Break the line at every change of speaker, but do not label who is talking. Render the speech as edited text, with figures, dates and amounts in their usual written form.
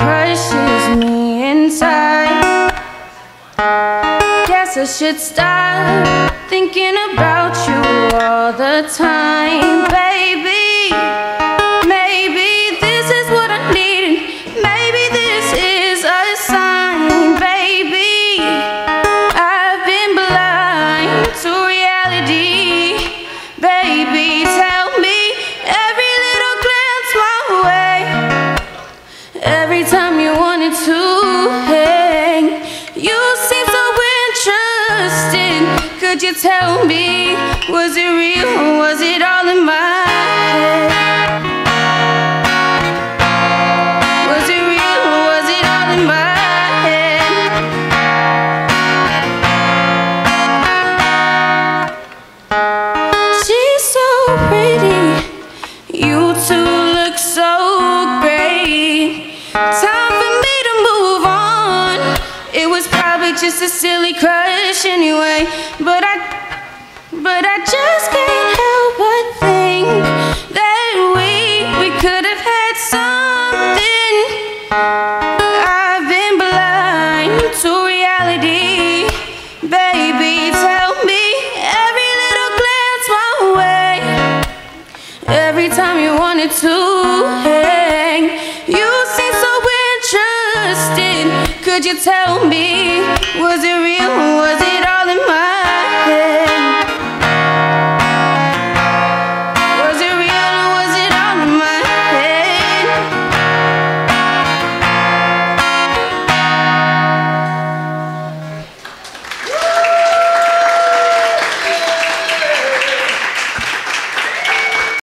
crushes me inside. Guess I should stop thinking about you all the time, baby. Maybe this is what I need, maybe this is a sign, baby. I've been blind to reality, baby. Tell me every little glance my way, every time you wanted to hang. You seem so interested. Could you tell me, was it real or was it all in my head? Was it real or was it all in my head? She's so pretty, you two look so great. Time for me to move on. It was probably just a silly crush anyway, but I just can't help but think that we could have had something. I've been blind to reality, baby. Tell me every little glance my way, every time you wanted to hang. You seem so interested. Could you tell me, was it real or was it all in my head?